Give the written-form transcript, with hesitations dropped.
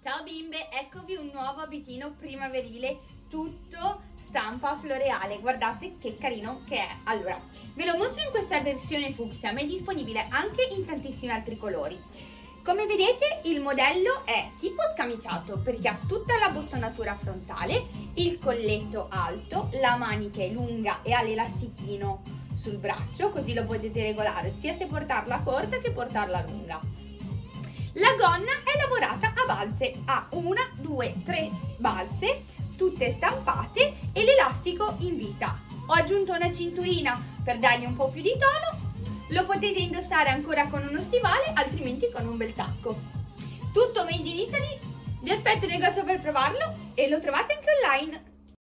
Ciao bimbe, eccovi un nuovo abitino primaverile tutto stampa floreale. Guardate che carino che è. Allora, ve lo mostro in questa versione fucsia, ma è disponibile anche in tantissimi altri colori. Come vedete il modello è tipo scamiciato perché ha tutta la bottonatura frontale, il colletto alto, la manica è lunga e ha l'elastichino sul braccio, così lo potete regolare sia se portarla corta che portarla lunga. La gonna è lavorata a balze, ha 1, 2, 3 balze, tutte stampate e l'elastico in vita. Ho aggiunto una cinturina per dargli un po' più di tono, lo potete indossare ancora con uno stivale, altrimenti con un bel tacco. Tutto made in Italy, vi aspetto in negozio per provarlo e lo trovate anche online.